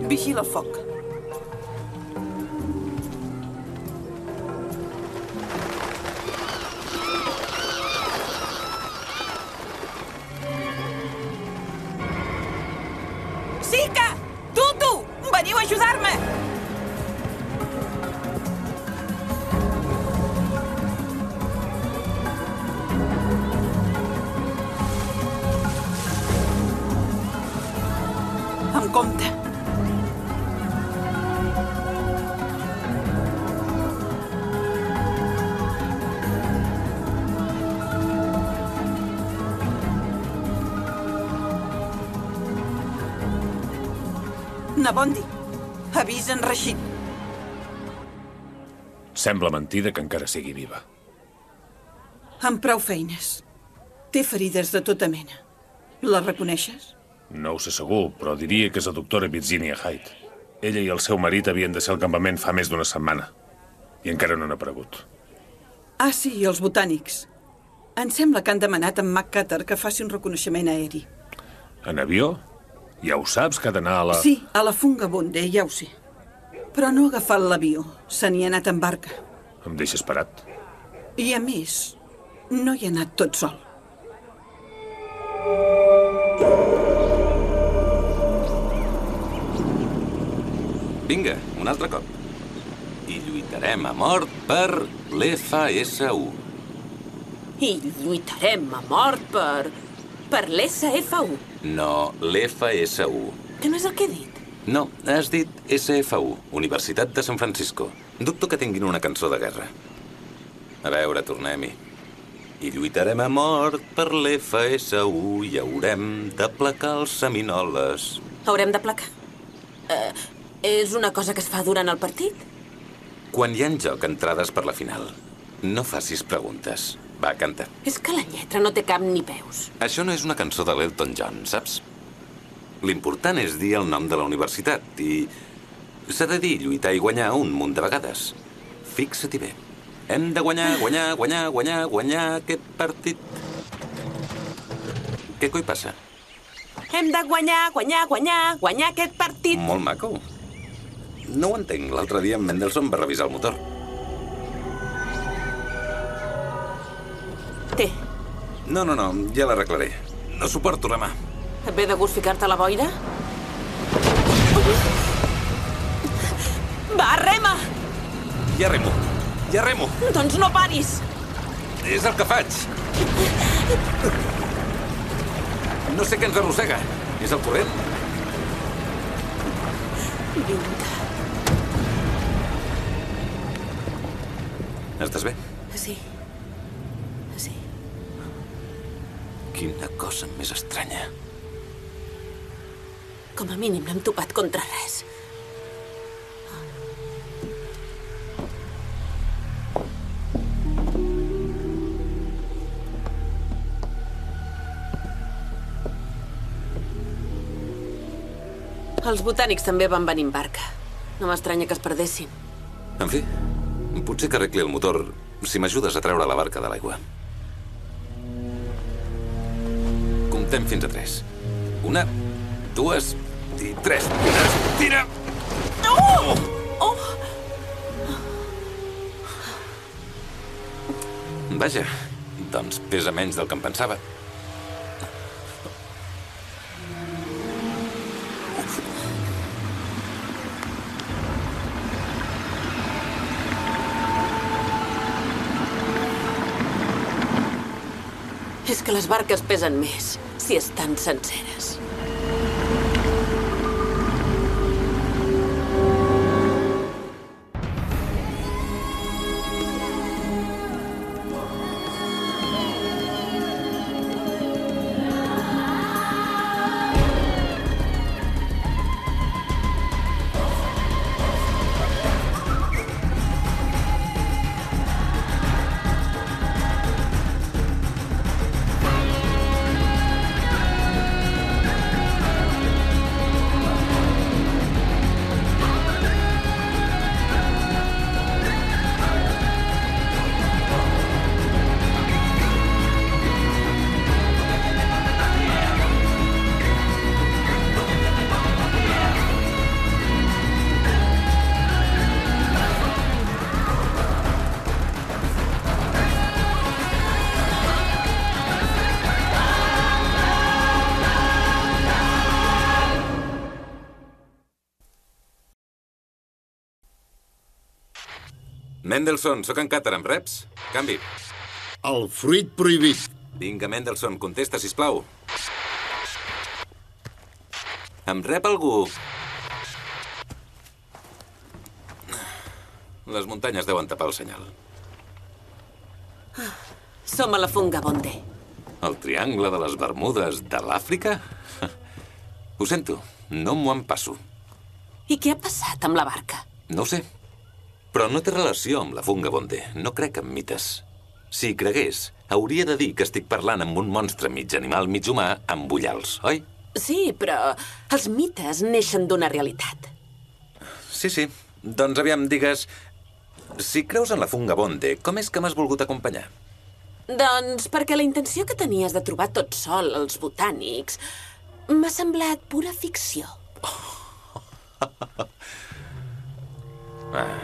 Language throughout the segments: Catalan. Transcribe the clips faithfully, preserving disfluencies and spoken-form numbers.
Vigila el foc. Sica! Tutu! Veniu a ajudar-me! Amb compte. Nabondi, avisa en Rashid. Sembla mentida que encara sigui viva. Amb prou feines. Té ferides de tota mena. La reconeixes? No ho sé segur, però diria que és la doctora Virginia Hyde. Ella i el seu marit havien de ser al campament fa més d'una setmana. I encara no han aparegut. Ah, sí, i els botànics. Em sembla que han demanat a McCutter que faci un reconeixement aeri. En avió? Ja ho saps, que ha d'anar a la... Sí, a la Fungabonde, ja ho sé. Però no ha agafat l'avió. Se n'hi ha anat en barca. Em deixes parat. I a més, no hi ha anat tot sol. Vinga, un altre cop. I lluitarem a mort per l'F S U. I lluitarem a mort per... per l'S F U. No, l'F S U. Que no és el que he dit? No, has dit S F U, Universitat de San Francisco. Dubto que tinguin una cançó de guerra. A veure, tornem-hi. I lluitarem a mort per l'F S U i haurem d'aplacar els seminoles. Haurem d'aplacar? Uh, és una cosa que es fa durant el partit? Quan hi ha en joc entrades per la final, no facis preguntes. Va, canta. És que la lletra no té cap ni peus. Això no és una cançó de l'Elton John, saps? L'important és dir el nom de la universitat i... s'ha de dir lluitar i guanyar un munt de vegades. Fixa-t'hi bé. Hem de guanyar, guanyar, guanyar, guanyar, guanyar aquest partit. Què coi passa? Hem de guanyar, guanyar, guanyar, guanyar aquest partit. Molt maco. No ho entenc. L'altre dia en Mendelssohn va revisar el motor. Té. No, no, no, ja l'arreglaré. No suporto la mà. Et ve de gust ficar-te a la boira? Va, rema! Ja remo, ja remo. Doncs no paris. És el que faig. No sé què ens arrossega. És el corrent? Vinga. Estàs bé? Sí. Sí. Quina cosa més estranya. Com a mínim no hem topat contra res. Els botànics també van venir en barca. No m'estranya que es perdessin. En fi, potser que arregli el motor si m'ajudes a treure la barca de l'aigua. Comptem fins a tres. Una, dues i tres. Tira! Oh! Oh! Vaja, doncs pesa menys del que em pensava. És que les barques pesen més si estan senceres. Mendelssohn, sóc en Cater, amb reps? Canvi. El fruit prohibit. Vinga, Mendelssohn, contesta, sisplau. Em rep algú? Les muntanyes deuen tapar el senyal. Som a la Fungabonde. El triangle de les Bermudes de l'Àfrica? Ho sento, no m'ho en passo. I què ha passat amb la barca? No ho sé. Però no té relació amb la Fungabonde. No crec en mites. Si hi cregués, hauria de dir que estic parlant amb un monstre mig animal, mig humà, amb ullals, oi? Sí, però els mites neixen d'una realitat. Sí, sí. Doncs aviam, digues... Si creus en la Fungabonde, com és que m'has volgut acompanyar? Doncs perquè la intenció que tenies de trobar tot sol els botànics m'ha semblat pura ficció. Ah.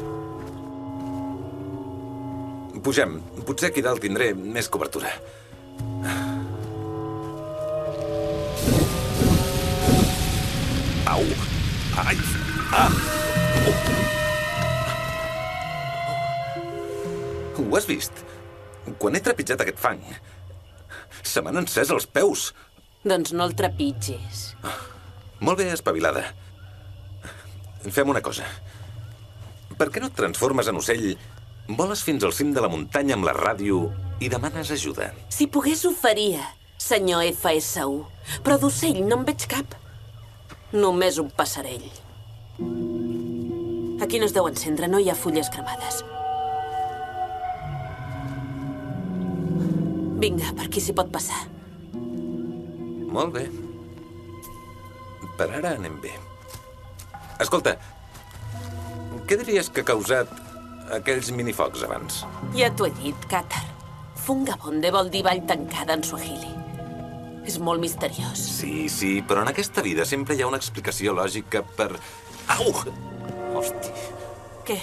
Pugem. Potser aquí dalt tindré més cobertura. Au! Ai! Ah! Oh. Ho has vist? Quan he trepitjat aquest fang, se m'han encès els peus. Doncs no el trepitgis. Molt bé, espavilada. Fem una cosa. Per què no et transformes en ocell, voles fins al cim de la muntanya amb la ràdio i demanes ajuda? Si pogués ho faria, senyor F S U. Però d'ocell no en veig cap. Només un passarell. Aquí no es deu encendre, no hi ha fulles cremades. Vinga, per aquí s'hi pot passar. Molt bé. Per ara anem bé. Escolta, què diries que ha causat aquells minifocs abans? Ja t'ho he dit, Cater. Fungabonde vol dir vall tancada en suahili. És molt misteriós. Sí, sí, però en aquesta vida sempre hi ha una explicació lògica per... Au! Hosti. Què?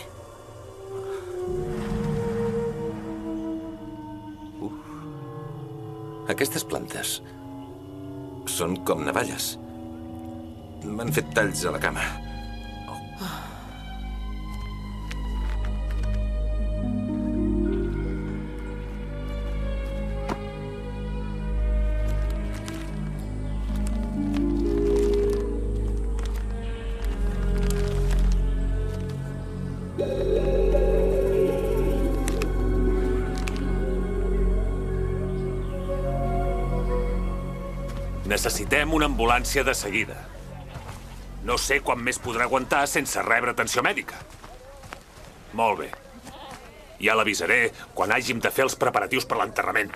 Aquestes plantes són com navalles. M'han fet talls a la cama. Oh. Necessitem una ambulància de seguida. No sé quan més podrà aguantar sense rebre atenció mèdica. Molt bé. Ja l'avisaré quan hàgim de fer els preparatius per l'enterrament.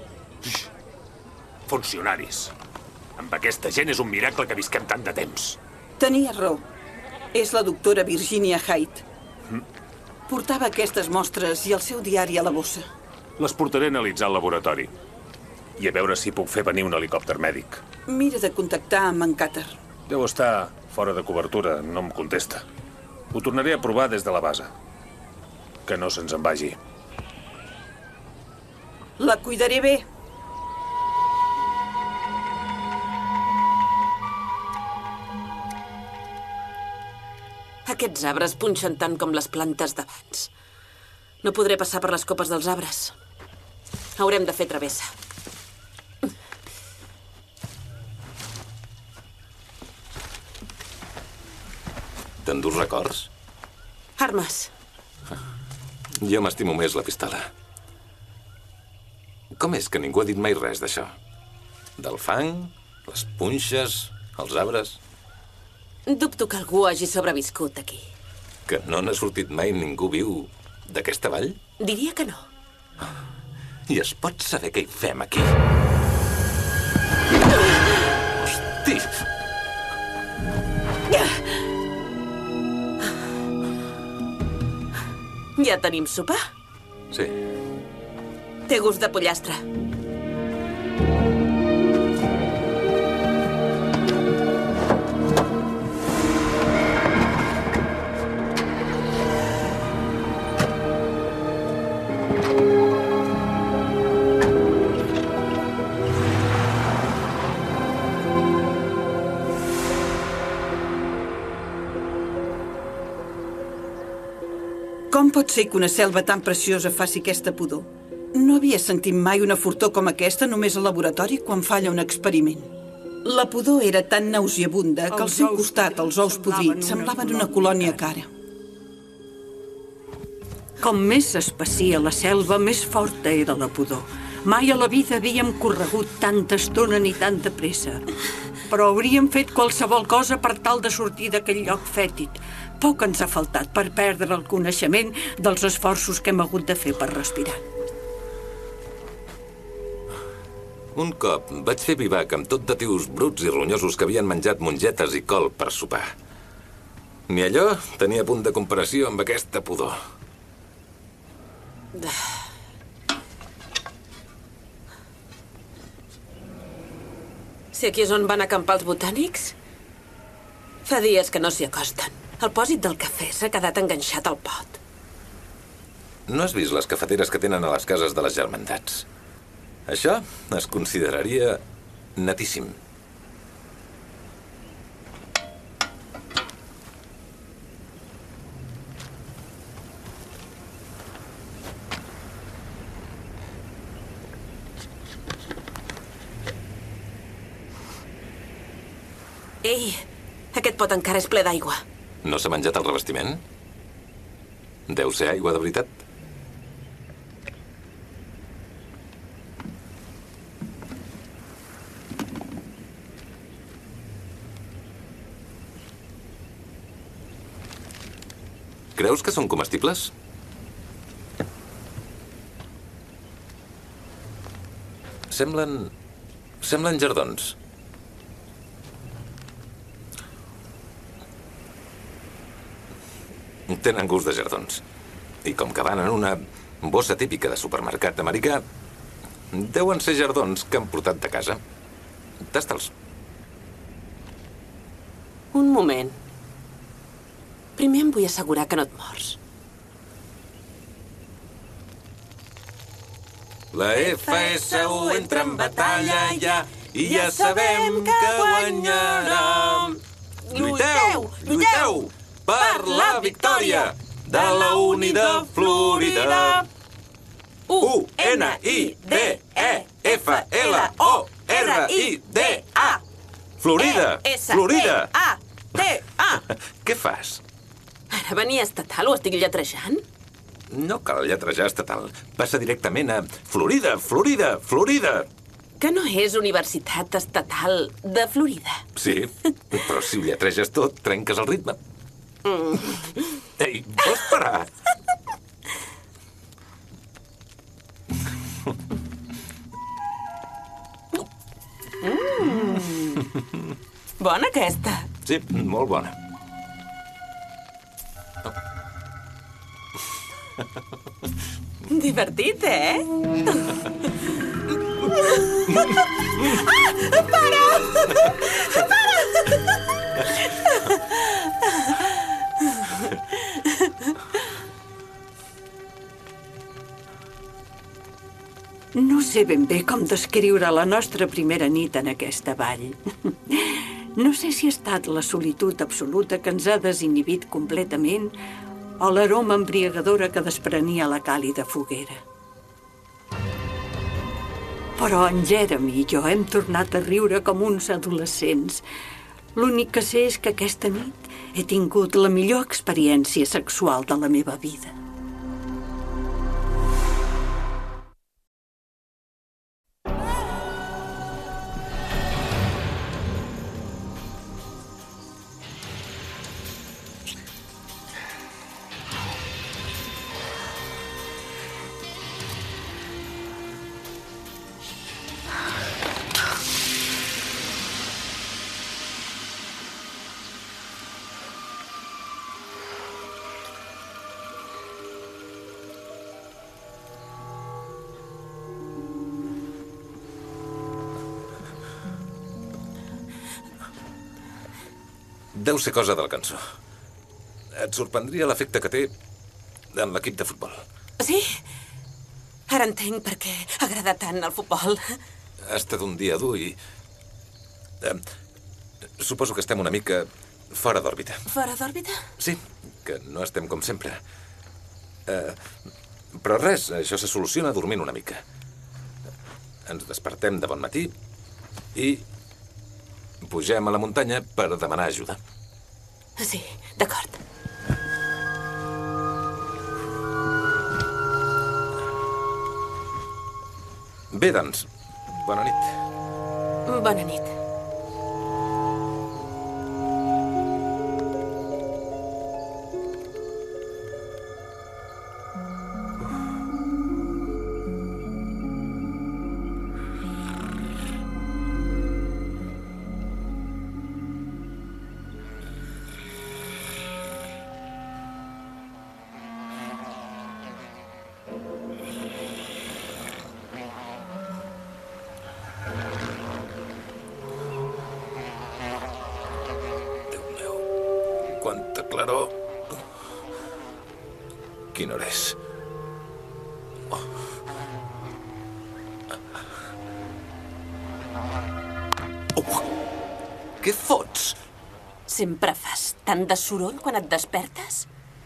Funcionaris. Amb aquesta gent és un miracle que visquem tant de temps. Tenia raó. És la doctora Virginia Hyde. Portava aquestes mostres i el seu diari a la bossa. Les portaré a analitzar al laboratori. I a veure si puc fer venir un helicòpter mèdic. Mira de contactar amb en Cater. Deu estar fora de cobertura, no em contesta. Ho tornaré a provar des de la base. Que no se'ns en vagi. La cuidaré bé. Aquests arbres punxen tant com les plantes d'abans. No podré passar per les copes dels arbres. Haurem de fer travessa. T'endús records? Armes. Jo m'estimo més la pistola. Com és que ningú ha dit mai res d'això? Del fang, les punxes, els arbres... Dubto que algú hagi sobreviscut aquí. Que no n'ha sortit mai ningú viu d'aquesta vall? Diria que no. I es pot saber què hi fem aquí? Hosti! Ja tenim sopar? Sí. Té gust de pollastre. Com pot ser que una selva tan preciosa faci aquesta pudor? No havia sentit mai una fortor com aquesta només al laboratori quan falla un experiment. La pudor era tan nauseabunda que al seu costat els ous podrits semblaven una colònia cara. Com més s'espacia la selva, més forta era la pudor. Mai a la vida havíem corregut tanta estona ni tanta pressa. Però hauríem fet qualsevol cosa per tal de sortir d'aquell lloc fètid. Poc ens ha faltat per perdre el coneixement dels esforços que hem hagut de fer per respirar. Un cop vaig fer vivac amb tot de tios bruts i ronyosos que havien menjat mongetes i col per sopar. Ni allò tenia punt de comparació amb aquesta pudor. Si aquí és on van acampar els botànics, fa dies que no s'hi acosten. El pòsit del cafè s'ha quedat enganxat al pot. No has vist les cafeteres que tenen a les cases de les germandats? Això es consideraria netíssim. Ei, aquest pot encara és ple d'aigua. No s'ha menjat el revestiment? Deu ser aigua de veritat? Creus que són comestibles? Semblen... semblen jardons. Tenen gust de jardons. I com que van en una bossa típica de supermercat americà, deuen ser jardons que han portat de casa. Tasta'ls. Un moment. Primer em vull assegurar que no et mors. La F S U entra en batalla ja i ja sabem que guanyarà. Lluiteu, lluiteu per la victòria de la Uni de Florida. U N I D E F L O R I D A. Florida, Florida. A T A. Què fas? Ara venia estatal, ho estic lletrejant? No cal lletrejar estatal. Passa directament a Florida, Florida, Florida. Que no és Universitat Estatal de Florida. Sí, però si ho lletreges tot, trenques el ritme. Mm. Ei, vols parar? Mm. Bona aquesta. Sí, molt bona. Divertit, eh? Ah, para! Para! No sé ben bé com descriure la nostra primera nit en aquesta vall. No sé si ha estat la solitud absoluta que ens ha desinhibit completament o l'aroma embriagadora que desprenia la càlida foguera. Però en Jeremy i jo hem tornat a riure com uns adolescents. L'únic que sé és que aquesta nit he tingut la millor experiència sexual de la meva vida. Deu ser cosa de la cançó. Et sorprendria l'efecte que té en l'equip de futbol. Sí? Ara entenc per què agrada tant el futbol. Ha estat un dia dur i... Eh, suposo que estem una mica fora d'òrbita. Fora d'òrbita? Sí, que no estem com sempre. Uh, però res, això se soluciona dormint una mica. Ens despertem de bon matí i pugem a la muntanya per demanar ajuda. Sí, d'acord. Bé, doncs, bona nit. Bona nit. Quanta claror. Quina hora és? Oh. Oh. Què fots? Sempre fas tant de soroll quan et despertes?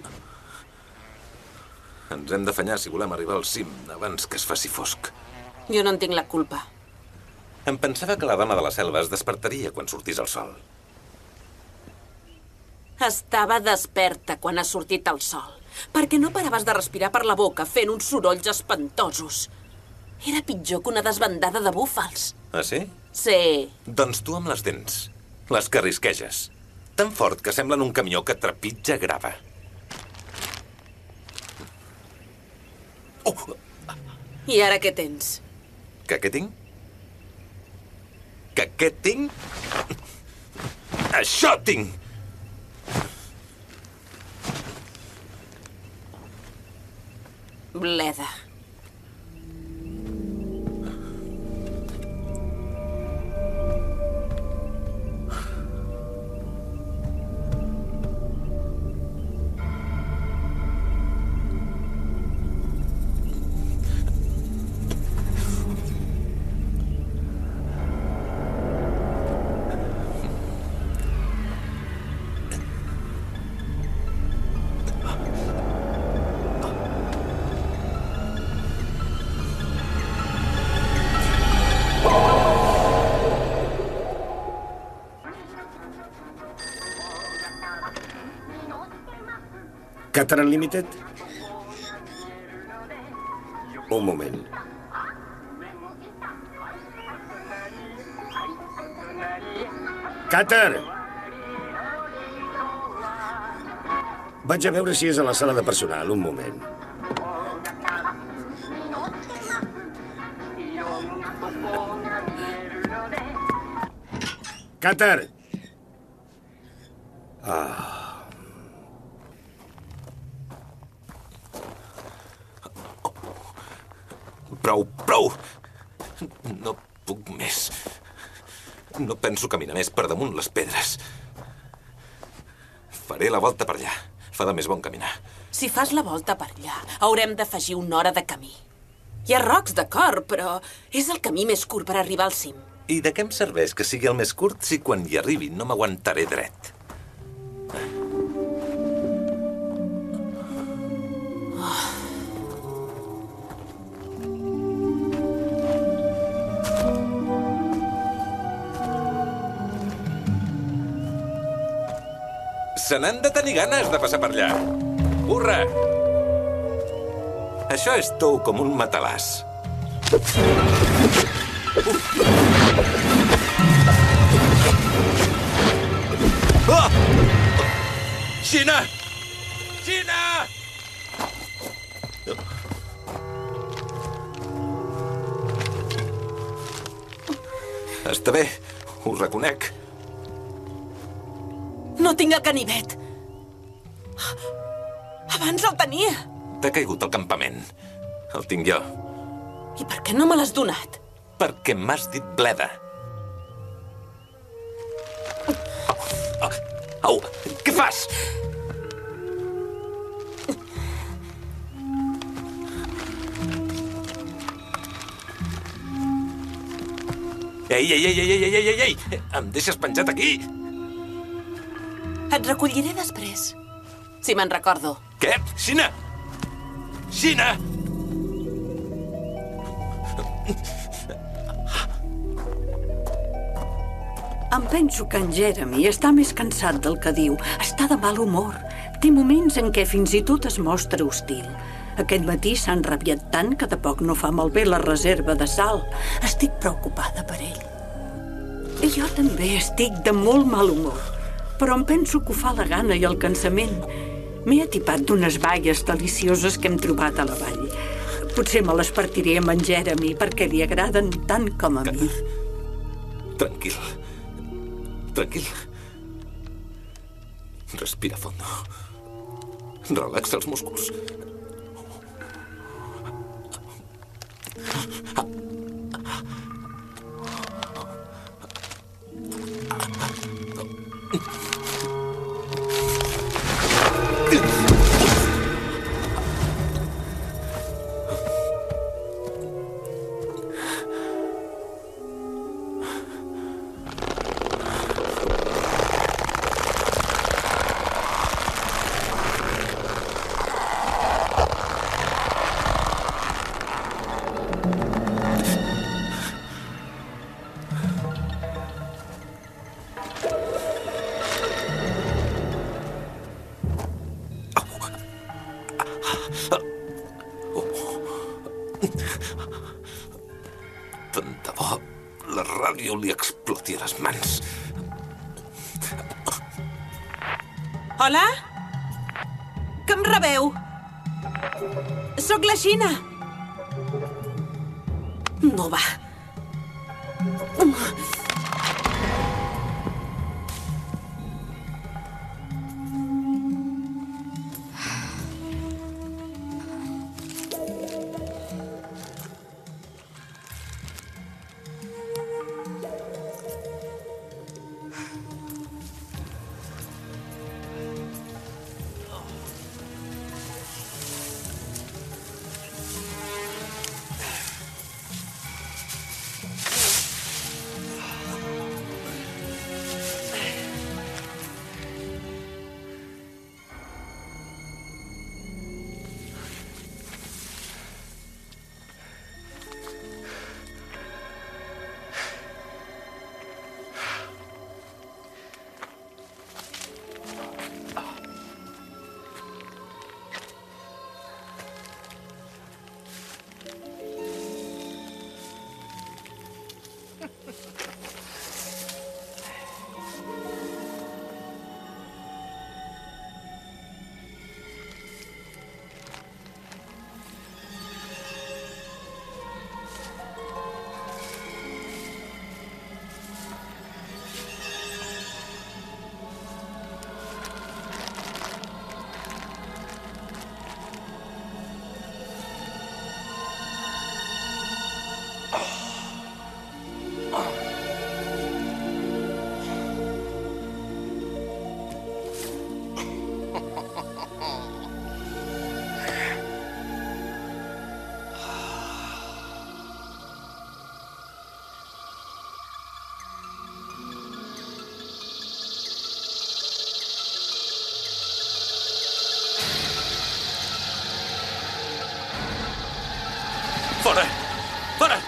Ens hem d'afanyar si volem arribar al cim abans que es faci fosc. Jo no en tinc la culpa. Em pensava que la dona de la selva es despertaria quan sortís el sol. Estava desperta quan ha sortit el sol, perquè no paraves de respirar per la boca fent uns sorolls espantosos. Era pitjor que una desbandada de búfals. Ah, sí? Sí. Doncs tu amb les dents. Les carrisqueges. Tan fort que semblen un camió que trepitja grava. Oh! I ara què tens? Que què tinc? Que què tinc? Això tinc! Bleda. Qatar Unlimited? Un moment. Qatar! Vaig a veure si és a la sala de personal. Un moment. Qatar! Ah... Prou, prou! No puc més. No penso caminar més per damunt les pedres. Faré la volta per allà. Fa de més bon caminar. Si fas la volta per allà, haurem d'afegir una hora de camí. Hi ha rocs, d'acord, però és el camí més curt per arribar al cim. I de què em serveix que sigui el més curt si quan hi arribi no m'aguantaré dret? Se n'han de tenir ganes de passar per allà. Hurra! Això és tou com un matalàs. Oh! Xina! Xina! Està bé, ho reconec. No tinc el ganivet. Abans el tenia. T'ha caigut al campament. El tinc jo. I per què no me l'has donat? Perquè m'has dit bleda. Au! Au! Què fas? Ei, ei, ei, ei, ei, ei, ei, ei! Em deixes penjat aquí? Et recolliré després, si me'n recordo. Què? Xina! Xina! Em penso que en Jeremy està més cansat del que diu. Està de mal humor. Té moments en què fins i tot es mostra hostil. Aquest matí s'ha enrabiat tant que de poc no fa malbé la reserva de sal. Estic preocupada per ell. I jo també estic de molt mal humor, però em penso que ho fa la gana i el cansament. M'he atipat d'unes baies delicioses que hem trobat a la vall. Potser me les partiré amb en Jeremy perquè li agraden tant com a mi. Tranquil. Tranquil. Respira fondo. Relaxa els músculs. Tant de bo la ràdio li exploti a les mans. Hola? Que em rebeu? Sóc la Xina. No va. Fora! Fora!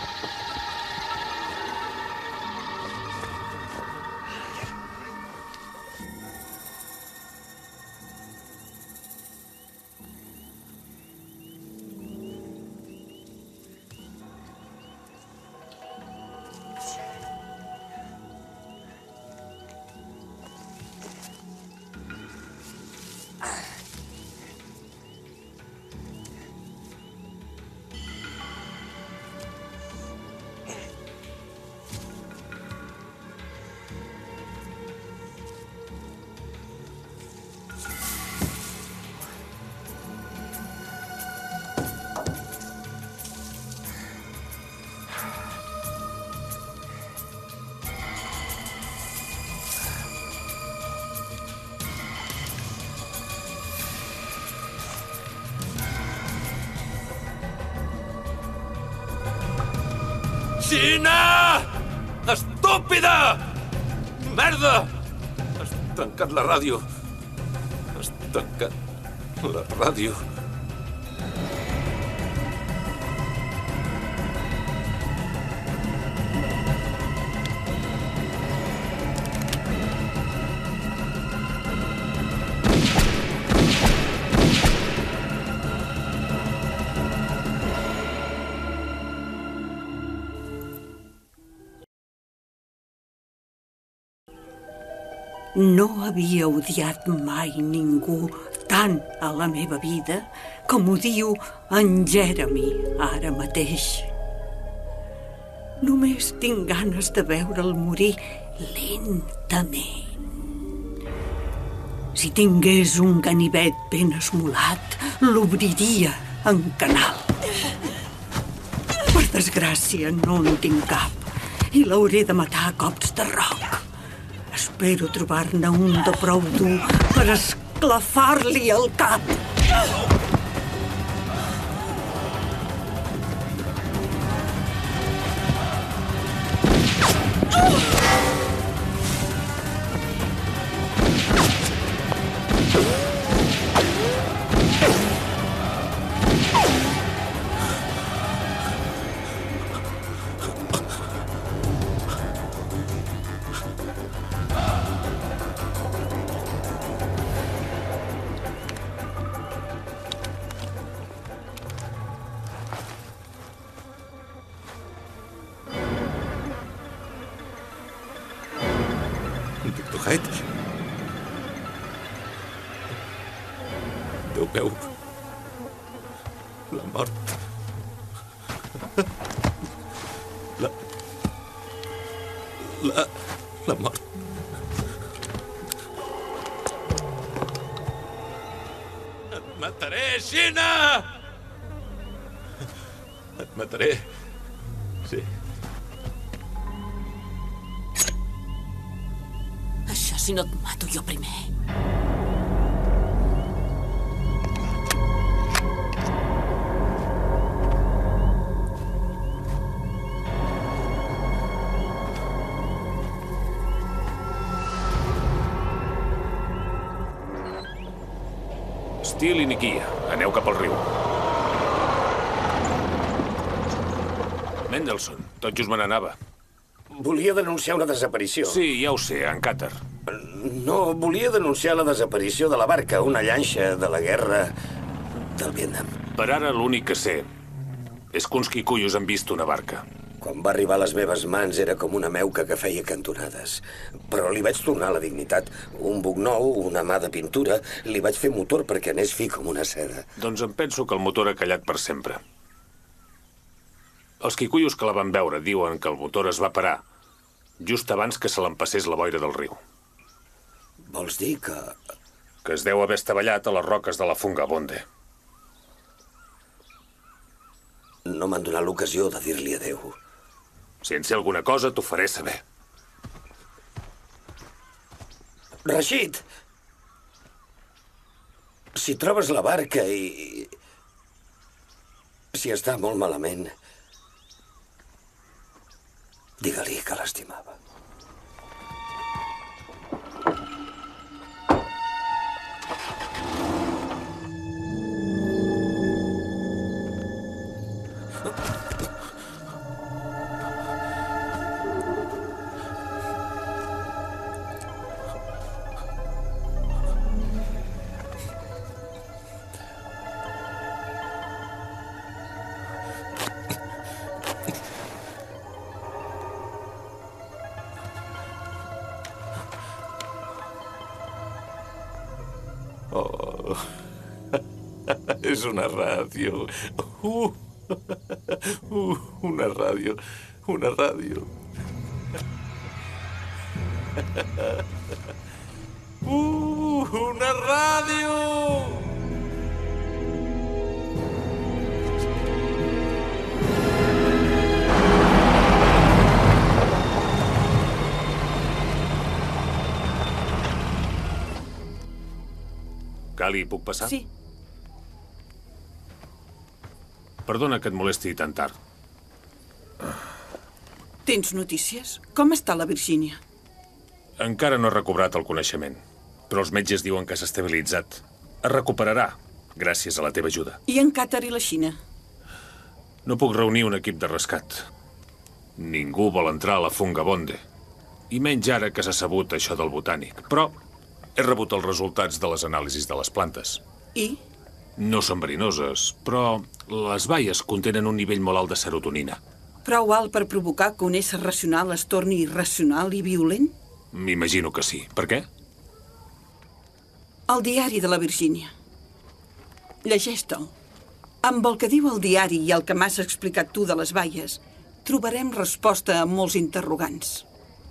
Xina! Estúpida! Merda! Has tancat la ràdio. Has tancat la ràdio. No havia odiat mai ningú tant a la meva vida com odio en Jeremy ara mateix. Només tinc ganes de veure'l morir lentament. Si tingués un ganivet ben esmolat, l'obriria en canal. Per desgràcia, no en tinc cap i l'hauré de matar a cops de roc. Espero trobar-ne un de prou dur per esclafar-li el cap. Doctor Hyde? Déu meu. La mort. La... La... La mort. Et mataré, Xina! Et mataré. Sí. Això si no et mato jo primer. Steele i Nikia, aneu cap al riu. Mendelssohn, tot just me n'anava. Volia denunciar una desaparició. Sí, ja ho sé, en Qatar. No, volia denunciar la desaparició de la barca, una llanxa de la guerra del Vietnam. Per ara l'únic que sé és que uns quicuyos han vist una barca. Quan va arribar a les meves mans era com una meuca que feia cantonades. Però li vaig tornar la dignitat. Un buc nou, una mà de pintura, li vaig fer motor perquè anés fi com una seda. Doncs em penso que el motor ha callat per sempre. Els quicuyos que la van veure diuen que el motor es va parar just abans que se l'empassés la boira del riu. Vols dir que... Que es deu haver estavellat a les roques de la Fungabonde. No m'han donat l'ocasió de dir-li adéu. Si en sé alguna cosa, t'ho faré saber. Rashid! Si trobes la barca i... si està molt malament... digue-li que l'estimava. Oh, és una ràdio. Uh, uh, una ràdio, una ràdio. Uh, una ràdio! Cali, puc passar? Sí. Perdona que et molesti tan tard. Tens notícies? Com està la Virgínia? Encara no ha recobrat el coneixement, però els metges diuen que s'ha estabilitzat. Es recuperarà, gràcies a la teva ajuda. I en Qatar i la Xina? No puc reunir un equip de rescat. Ningú vol entrar a la Fungabonde. I menys ara que s'ha sabut això del botànic. Però he rebut els resultats de les anàlisis de les plantes. I? No són verinoses, però les baies contenen un nivell molt alt de serotonina. Prou alt per provocar que un ésser racional es torni irracional i violent? M'imagino que sí. Per què? El diari de la Virgínia. Llegeix-te'l. Amb el que diu el diari i el que m'has explicat tu de les baies, trobarem resposta a molts interrogants.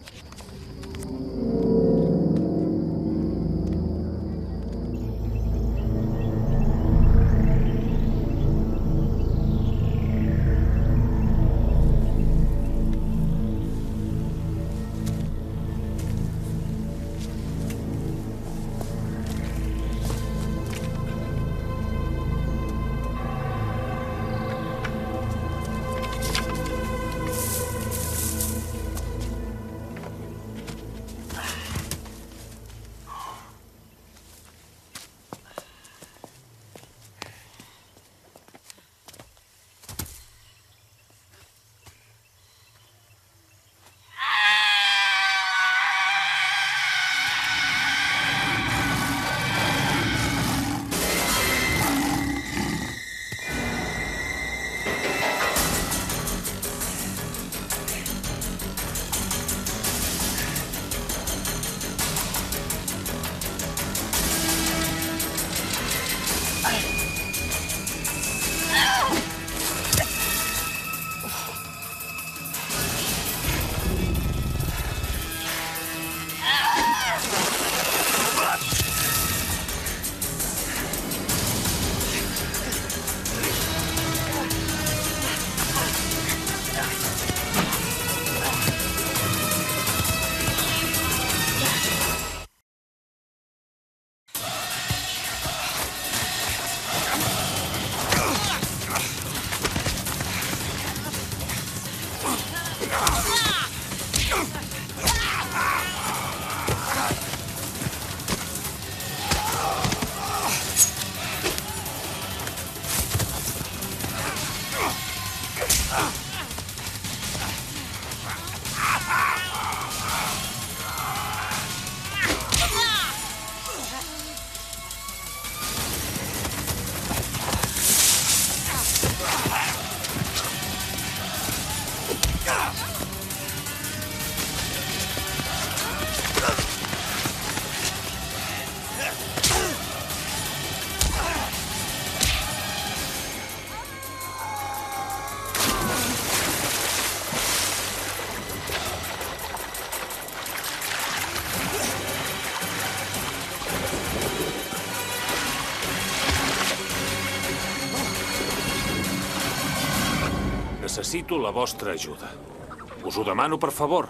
Necessito la vostra ajuda. Us ho demano, per favor.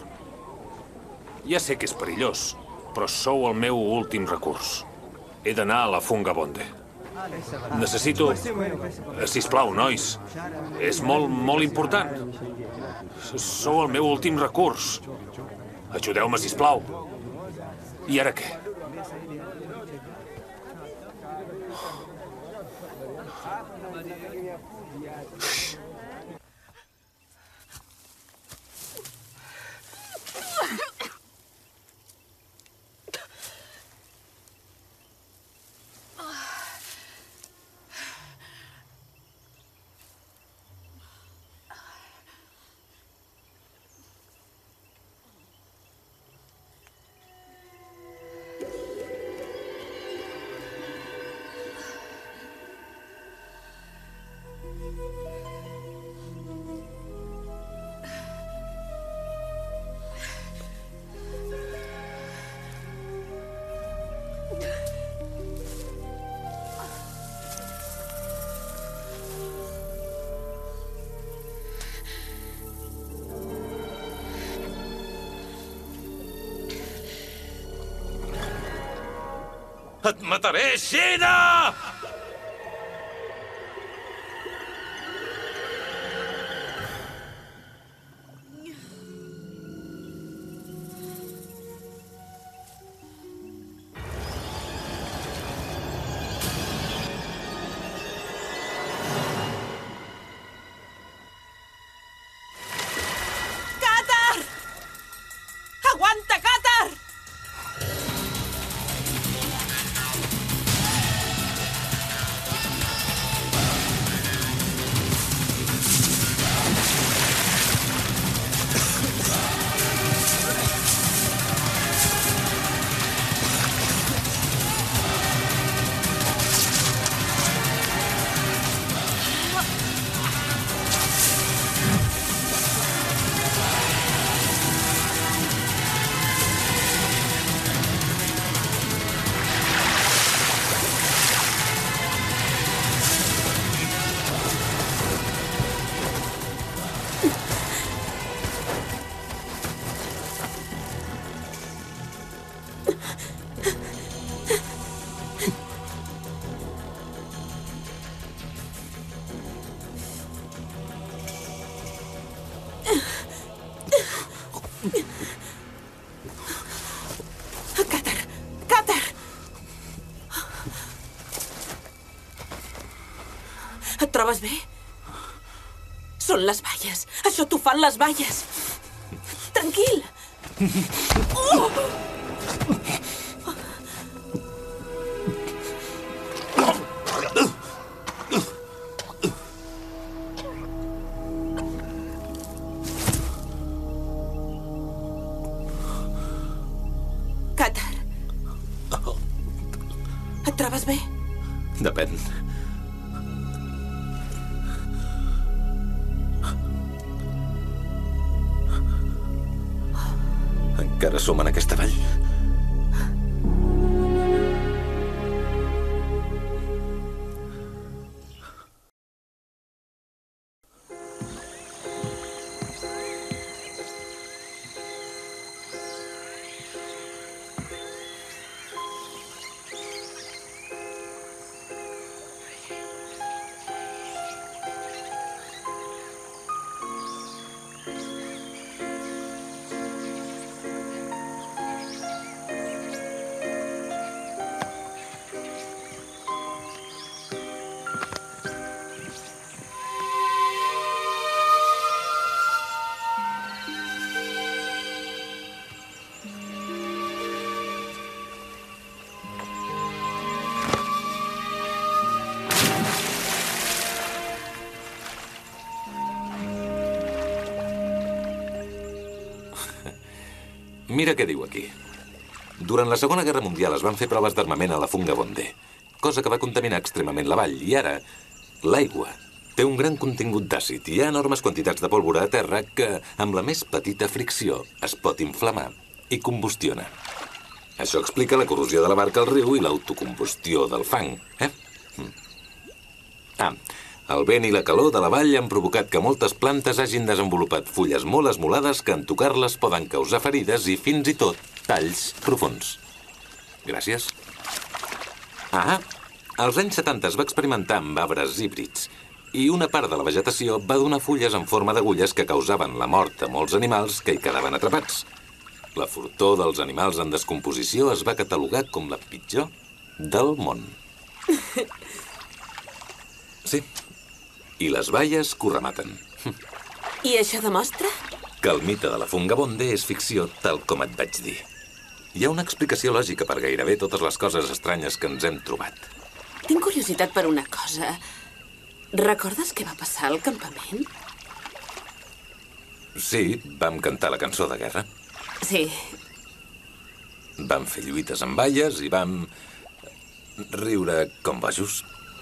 Ja sé que és perillós, però sou el meu últim recurs. He d'anar a la Fungabonde. Necessito... Sisplau, nois. És molt, molt important. Sou el meu últim recurs. Ajudeu-me, sisplau. I ara què? Et mataré, Xina! Càtar! Aguanta, Càtar! Càtar! Càtar! Et trobes bé? Són les valles. Això t'ho fan les valles. Tranquil. Oh! Càtar. Et trobes bé? Depèn. Encara som en aquesta vall. Mira què diu aquí. Durant la Segona Guerra Mundial es van fer proves d'armament a la Fungabonde, cosa que va contaminar extremament la vall, i ara l'aigua té un gran contingut d'àcid i hi ha enormes quantitats de pólvora a terra que, amb la més petita fricció, es pot inflamar i combustiona. Això explica la corrosió de la barca al riu i l'autocombustió del fang, eh? Ah, el vent i la calor de la vall han provocat que moltes plantes hagin desenvolupat fulles molt esmolades que en tocar-les poden causar ferides i fins i tot talls profuns. Gràcies. Ah, als anys setanta es va experimentar amb arbres híbrids i una part de la vegetació va donar fulles en forma d'agulles que causaven la mort a molts animals que hi quedaven atrapats. La fortor dels animals en descomposició es va catalogar com la pitjor del món. Sí. I les baies que ho rematen. I això demostra? Que el mite de la Fungabonde és ficció, tal com et vaig dir. Hi ha una explicació lògica per gairebé totes les coses estranyes que ens hem trobat. Tinc curiositat per una cosa. Recordes què va passar al campament? Sí, vam cantar la cançó de guerra. Sí. Vam fer lluites amb baies i vam riure com bojos.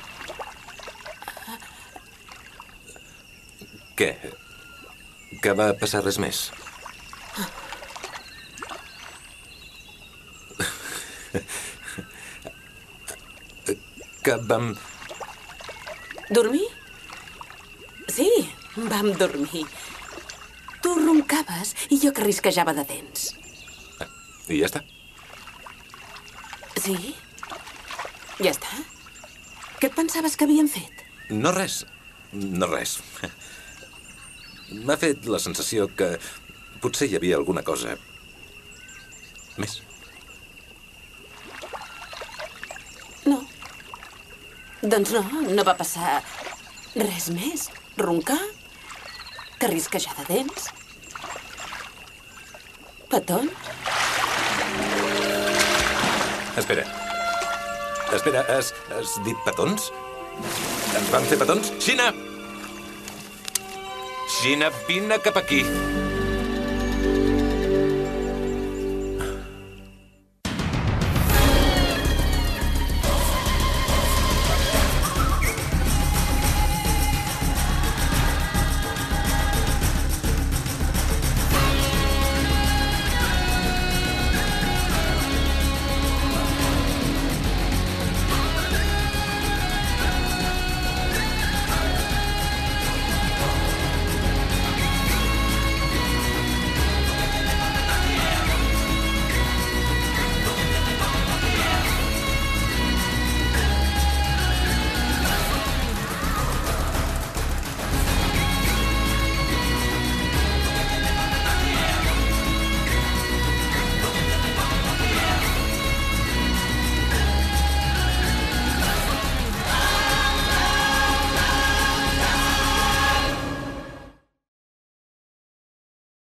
Què? Que va passar res més? Que vam... Dormir? Sí, vam dormir. Tu roncaves i jo carrisquejava de dents. I ja està. Sí? Ja està? Què et pensaves que havíem fet? No res. No res. M'ha fet la sensació que potser hi havia alguna cosa més. No. Doncs no, no va passar res més. Roncar, carrisquejar de dents, petons. Espera. Espera, has, has dit petons? Ens van fer petons? Xina! Xina, vine cap aquí.